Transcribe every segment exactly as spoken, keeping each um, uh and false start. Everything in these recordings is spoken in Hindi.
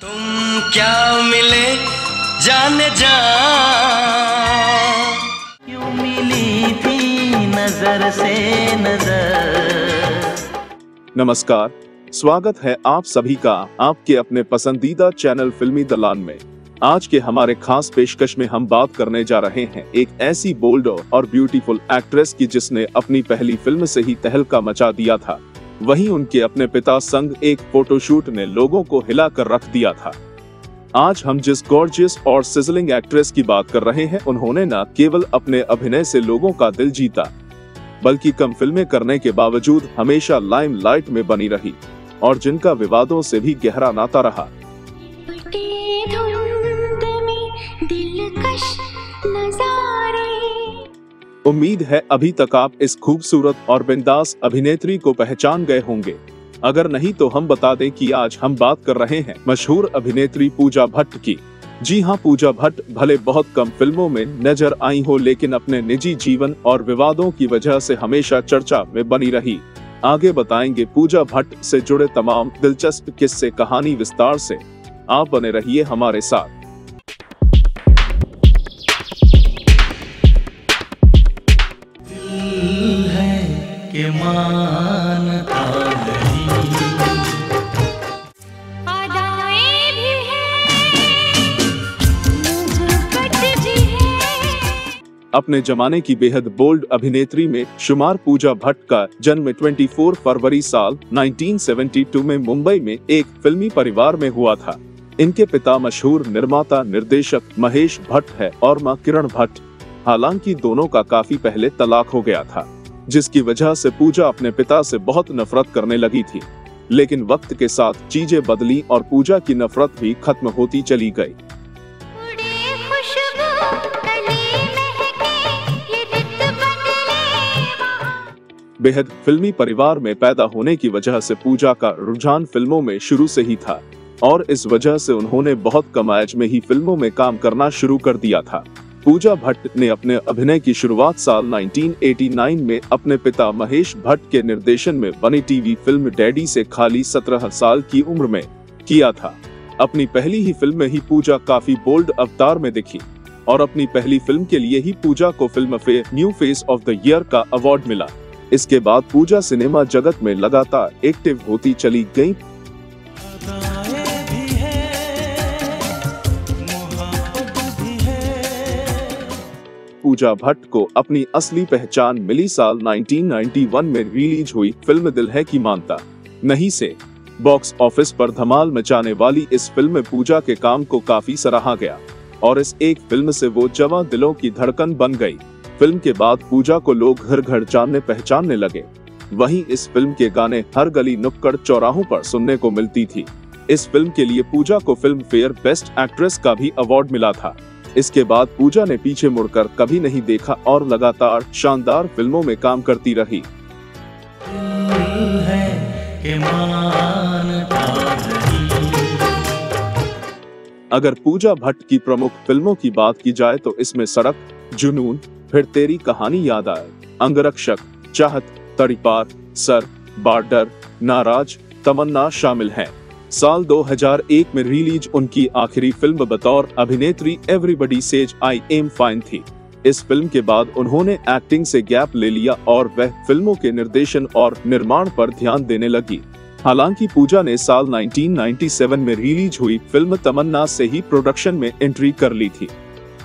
तुम क्या मिले जाने जा, क्यों मिली थी नजर से नजर। नमस्कार, स्वागत है आप सभी का आपके अपने पसंदीदा चैनल फिल्मी दलान में। आज के हमारे खास पेशकश में हम बात करने जा रहे हैं एक ऐसी बोल्ड और ब्यूटीफुल एक्ट्रेस की जिसने अपनी पहली फिल्म से ही तहलका मचा दिया था। वहीं उनके अपने पिता संग एक फोटोशूट ने लोगों को हिला कर रख दिया था। आज हम जिस गॉर्जियस और सिजलिंग एक्ट्रेस की बात कर रहे हैं, उन्होंने न केवल अपने अभिनय से लोगों का दिल जीता, बल्कि कम फिल्में करने के बावजूद हमेशा लाइमलाइट में बनी रही और जिनका विवादों से भी गहरा नाता रहा। उम्मीद है अभी तक आप इस खूबसूरत और बिंदास अभिनेत्री को पहचान गए होंगे। अगर नहीं तो हम बता दें कि आज हम बात कर रहे हैं मशहूर अभिनेत्री पूजा भट्ट की। जी हां, पूजा भट्ट भले बहुत कम फिल्मों में नजर आई हो, लेकिन अपने निजी जीवन और विवादों की वजह से हमेशा चर्चा में बनी रही। आगे बताएंगे पूजा भट्ट से जुड़े तमाम दिलचस्प किस्से कहानी विस्तार से। आप बने रहिए हमारे साथ। दिल है कि मानता नहीं, अदाएं भी हैं, मुहब्बत भी है। अपने जमाने की बेहद बोल्ड अभिनेत्री में शुमार पूजा भट्ट का जन्म चौबीस फरवरी साल उन्नीस सौ बहत्तर में मुंबई में एक फिल्मी परिवार में हुआ था। इनके पिता मशहूर निर्माता निर्देशक महेश भट्ट है और मां किरण भट्ट। हालांकि दोनों का काफी पहले तलाक हो गया था, जिसकी वजह से पूजा अपने पिता से बहुत नफरत करने लगी थी। लेकिन वक्त के साथ चीजें बदली और पूजा की नफरत भी खत्म होती चली गई। बेहद फिल्मी परिवार में पैदा होने की वजह से पूजा का रुझान फिल्मों में शुरू से ही था और इस वजह से उन्होंने बहुत कम एज में ही फिल्मों में काम करना शुरू कर दिया था। पूजा भट्ट ने अपने अभिनय की शुरुआत साल उन्नीस सौ नवासी में अपने पिता महेश भट्ट के निर्देशन में बनी टीवी फिल्म डैडी से खाली सत्रह साल की उम्र में किया था। अपनी पहली ही फिल्म में ही पूजा काफी बोल्ड अवतार में दिखी और अपनी पहली फिल्म के लिए ही पूजा को Filmfare new face of the year का अवार्ड मिला। इसके बाद पूजा सिनेमा जगत में लगातार एक्टिव होती चली गयी। पूजा भट्ट को अपनी असली पहचान मिली साल उन्नीस सौ इक्यानवे में रिलीज हुई फिल्म दिल है कि मानता नहीं से। बॉक्स ऑफिस पर धमाल मचाने वाली इस फिल्म में पूजा के काम को काफी सराहा गया और इस एक फिल्म से वो जवां दिलों की धड़कन बन गई। फिल्म के बाद पूजा को लोग घर घर जानने पहचानने लगे। वहीं इस फिल्म के गाने हर गली नुक्कड़ चौराहों पर सुनने को मिलती थी। इस फिल्म के लिए पूजा को फिल्म फेयर बेस्ट एक्ट्रेस का भी अवार्ड मिला था। इसके बाद पूजा ने पीछे मुड़कर कभी नहीं देखा और लगातार शानदार फिल्मों में काम करती रही। दिल है कि मानता नहीं। अगर पूजा भट्ट की प्रमुख फिल्मों की बात की जाए तो इसमें सड़क, जुनून, फिर तेरी कहानी याद आए, अंगरक्षक, चाहत, तड़ीपार, सर, बार्डर, नाराज, तमन्ना शामिल हैं। साल दो हज़ार एक में रिलीज उनकी आखिरी फिल्म बतौर अभिनेत्री everybody says I am fine थी। इस फिल्म के बाद उन्होंने एक्टिंग से गैप ले लिया और वह फिल्मों के निर्देशन और निर्माण पर ध्यान देने लगी। हालांकि पूजा ने साल उन्नीस सौ सत्तानवे में रिलीज हुई फिल्म तमन्ना से ही प्रोडक्शन में एंट्री कर ली थी।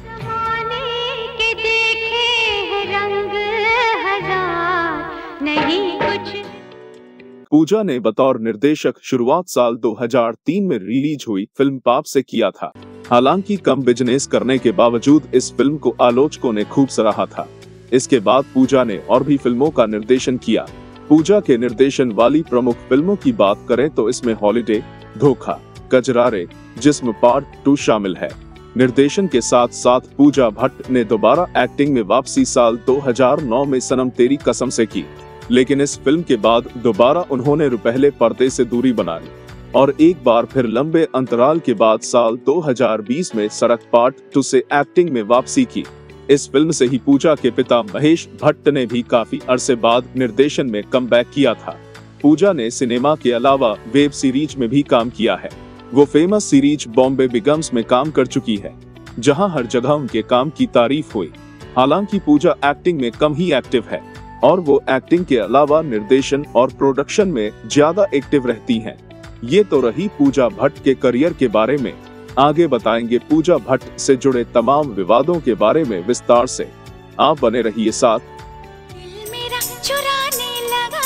पूजा ने बतौर निर्देशक शुरुआत साल दो हज़ार तीन में रिलीज हुई फिल्म पाप से किया था। हालांकि कम बिजनेस करने के बावजूद इस फिल्म को आलोचकों ने खूब सराहा था। इसके बाद पूजा ने और भी फिल्मों का निर्देशन किया। पूजा के निर्देशन वाली प्रमुख फिल्मों की बात करें तो इसमें हॉलिडे, धोखा, कजरारे, जिस्म पार्ट टू शामिल है। निर्देशन के साथ साथ पूजा भट्ट ने दोबारा एक्टिंग में वापसी साल दो हज़ार नौ में सनम तेरी कसम से की, लेकिन इस फिल्म के बाद दोबारा उन्होंने पहले पर्दे से दूरी बना ली और एक बार फिर लंबे अंतराल के बाद साल दो हज़ार बीस में सड़क पार्ट टू से एक्टिंग में वापसी की। इस फिल्म से ही पूजा के पिता महेश भट्ट ने भी काफी अरसे बाद निर्देशन में कमबैक किया था। पूजा ने सिनेमा के अलावा वेब सीरीज में भी काम किया है। वो फेमस सीरीज बॉम्बे बिगम्स में काम कर चुकी है, जहां हर जगह उनके काम की तारीफ हुई। हालांकि पूजा एक्टिंग में कम ही एक्टिव है और वो एक्टिंग के अलावा निर्देशन और प्रोडक्शन में ज्यादा एक्टिव रहती हैं। ये तो रही पूजा भट्ट के करियर के बारे में। आगे बताएंगे पूजा भट्ट से जुड़े तमाम विवादों के बारे में विस्तार से। आप बने रहिए साथ। दिल मेरा चुराने लगा।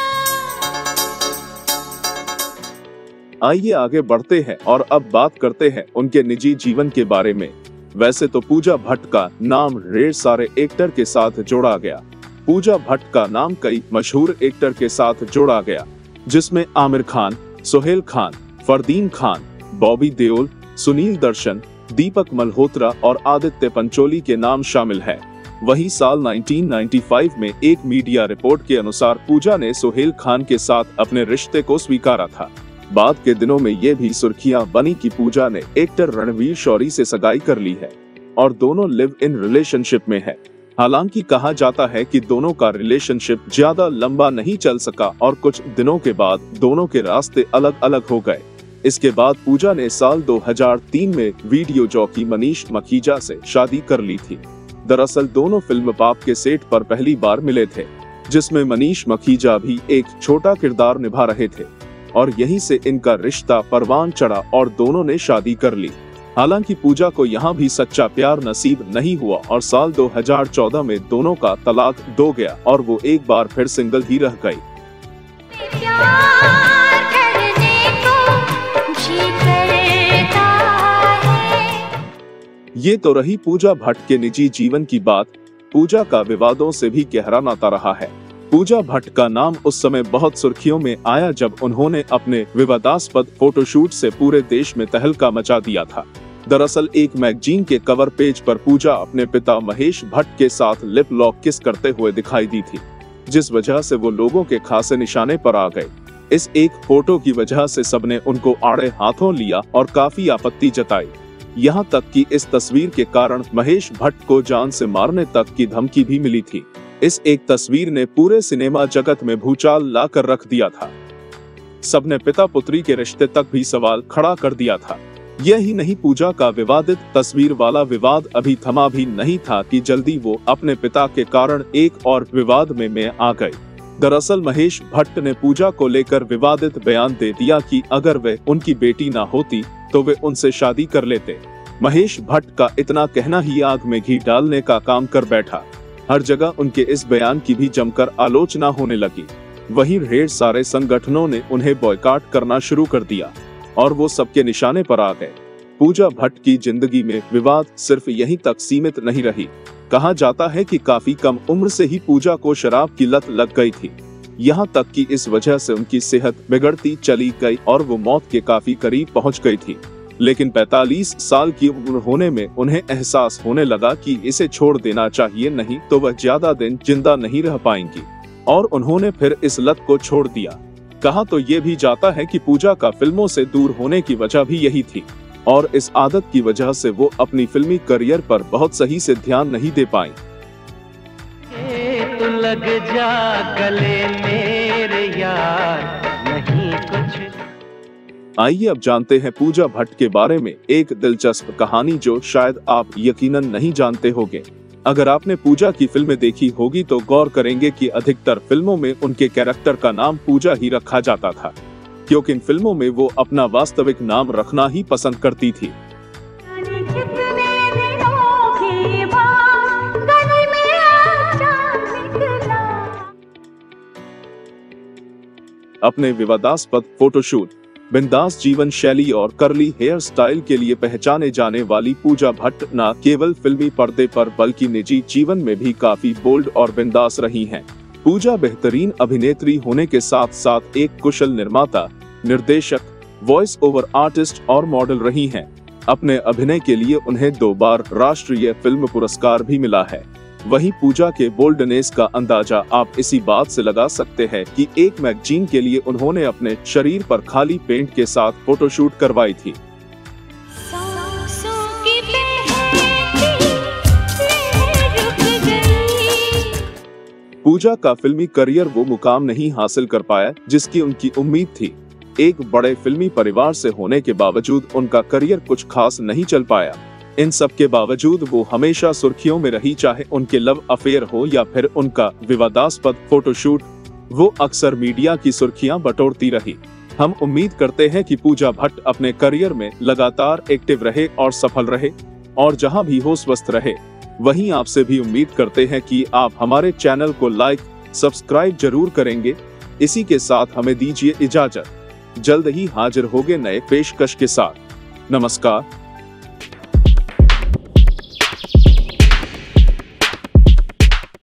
आइए आगे बढ़ते हैं और अब बात करते हैं उनके निजी जीवन के बारे में। वैसे तो पूजा भट्ट का नाम ढेर सारे एक्टर के साथ जोड़ा गया। पूजा भट्ट का नाम कई मशहूर एक्टर के साथ जोड़ा गया, जिसमें आमिर खान, सोहेल खान, फरदीन खान, बॉबी देओल, सुनील दर्शन, दीपक मल्होत्रा और आदित्य पंचोली के नाम शामिल है। वहीं साल उन्नीस सौ पचानवे में एक मीडिया रिपोर्ट के अनुसार पूजा ने सोहेल खान के साथ अपने रिश्ते को स्वीकारा था। बाद के दिनों में ये भी सुर्खियां बनी कि पूजा ने एक्टर रणवीर शौरी से सगाई कर ली है और दोनों लिव इन रिलेशनशिप में है। हालांकि कहा जाता है कि दोनों का रिलेशनशिप ज्यादा लंबा नहीं चल सका और कुछ दिनों के बाद दोनों के रास्ते अलग अलग हो गए। इसके बाद पूजा ने साल दो हज़ार तीन में वीडियो जॉकी मनीष मखीजा से शादी कर ली थी। दरअसल दोनों फिल्म पाप के सेट पर पहली बार मिले थे, जिसमें मनीष मखीजा भी एक छोटा किरदार निभा रहे थे और यहीं से इनका रिश्ता परवान चढ़ा और दोनों ने शादी कर ली। हालांकि पूजा को यहाँ भी सच्चा प्यार नसीब नहीं हुआ और साल दो हज़ार चौदह में दोनों का तलाक हो गया और वो एक बार फिर सिंगल ही रह गई। प्यार करने को जी करता है। ये तो रही पूजा भट्ट के निजी जीवन की बात। पूजा का विवादों से भी गहरा नाता रहा है। पूजा भट्ट का नाम उस समय बहुत सुर्खियों में आया जब उन्होंने अपने विवादास्पद फोटोशूट से पूरे देश में तहलका मचा दिया था। दरअसल एक मैगजीन के कवर पेज पर पूजा अपने पिता महेश भट्ट के साथ लिप लॉक किस करते हुए दिखाई दी थी, जिस वजह से वो लोगों के खासे निशाने पर आ गए। इस एक फोटो की वजह से सबने उनको आड़े हाथों लिया और काफी आपत्ति जताई। यहाँ तक कि इस तस्वीर के कारण महेश भट्ट को जान से मारने तक की धमकी भी मिली थी। इस एक तस्वीर ने पूरे सिनेमा जगत में भूचाल ला कर रख दिया था। सबने पिता पुत्री के रिश्ते तक भी सवाल खड़ा कर दिया था। यही नहीं, पूजा का विवादित तस्वीर वाला विवाद अभी थमा भी नहीं था कि जल्दी वो अपने पिता के कारण एक और विवाद में में आ गए। दरअसल महेश भट्ट ने पूजा को लेकर विवादित बयान दे दिया कि अगर वे उनकी बेटी ना होती तो वे उनसे शादी कर लेते। महेश भट्ट का इतना कहना ही आग में घी डालने का काम कर बैठा। हर जगह उनके इस बयान की भी जमकर आलोचना होने लगी। वहीं ढेर सारे संगठनों ने उन्हें बॉयकॉट करना शुरू कर दिया और वो सबके निशाने पर आ गए। पूजा भट्ट की जिंदगी में विवाद सिर्फ यहीं तक सीमित नहीं रही। कहा जाता है कि काफी कम उम्र से ही पूजा को शराब की लत लग गई थी। यहाँ तक कि इस वजह से उनकी सेहत बिगड़ती चली गई और वो मौत के काफी करीब पहुँच गई थी। लेकिन पैंतालीस साल की उम्र होने में उन्हें एहसास होने लगा कि इसे छोड़ देना चाहिए, नहीं तो वह ज्यादा दिन जिंदा नहीं रह पाएंगी, और उन्होंने फिर इस लत को छोड़ दिया। कहा तो ये भी जाता है कि पूजा का फिल्मों से दूर होने की वजह भी यही थी और इस आदत की वजह से वो अपनी फिल्मी करियर पर बहुत सही से ध्यान नहीं दे पाई। तू लग जा गले मेरे यार, नहीं कुछ। आइए अब जानते हैं पूजा भट्ट के बारे में एक दिलचस्प कहानी जो शायद आप यकीनन नहीं जानते होंगे। अगर आपने पूजा की फिल्में देखी होगी तो गौर करेंगे कि अधिकतर फिल्मों में उनके कैरेक्टर का नाम पूजा ही रखा जाता था, क्योंकि इन फिल्मों में वो अपना वास्तविक नाम रखना ही पसंद करती थी। अपने विवादास्पद फोटोशूट, बिंदास जीवन शैली और करली हेयर स्टाइल के लिए पहचाने जाने वाली पूजा भट्ट न केवल फिल्मी पर्दे पर बल्कि निजी जीवन में भी काफी बोल्ड और बिंदास रही हैं। पूजा बेहतरीन अभिनेत्री होने के साथ साथ एक कुशल निर्माता, निर्देशक, वॉइस ओवर आर्टिस्ट और मॉडल रही हैं। अपने अभिनय के लिए उन्हें दो बार राष्ट्रीय फिल्म पुरस्कार भी मिला है। वहीं पूजा के बोल्डनेस का अंदाजा आप इसी बात से लगा सकते हैं कि एक मैगजीन के लिए उन्होंने अपने शरीर पर खाली पेंट के साथ फोटोशूट करवाई थी। पूजा का फिल्मी करियर वो मुकाम नहीं हासिल कर पाया जिसकी उनकी उम्मीद थी। एक बड़े फिल्मी परिवार से होने के बावजूद उनका करियर कुछ खास नहीं चल पाया। इन सब के बावजूद वो हमेशा सुर्खियों में रही, चाहे उनके लव अफेयर हो या फिर उनका विवादास्पद फोटोशूट, वो अक्सर मीडिया की सुर्खियां बटोरती रही। हम उम्मीद करते हैं कि पूजा भट्ट अपने करियर में लगातार एक्टिव रहे और सफल रहे, और जहां भी हो स्वस्थ रहे। वहीं आपसे भी उम्मीद करते हैं कि आप हमारे चैनल को लाइक सब्सक्राइब जरूर करेंगे। इसी के साथ हमें दीजिए इजाजत। जल्द ही हाजिर होंगे नए पेशकश के साथ। नमस्कार।